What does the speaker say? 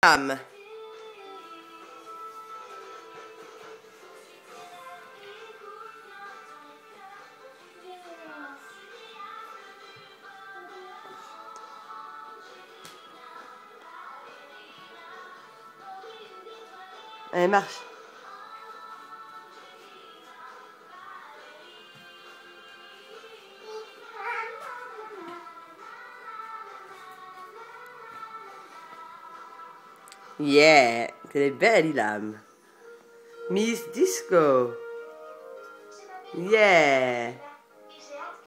Âme. Allez, marche. Yeah, t'es belle, Ilham. Miss Disco. Yeah.